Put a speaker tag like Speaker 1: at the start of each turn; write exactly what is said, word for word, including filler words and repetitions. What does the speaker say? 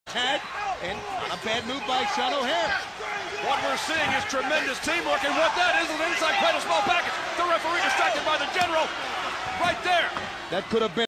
Speaker 1: Tag, and a bad move by Sean O'Hare.
Speaker 2: What we're seeing is tremendous teamwork, and what that is is an inside cradle small package. The referee distracted by the general right there.
Speaker 1: That could have been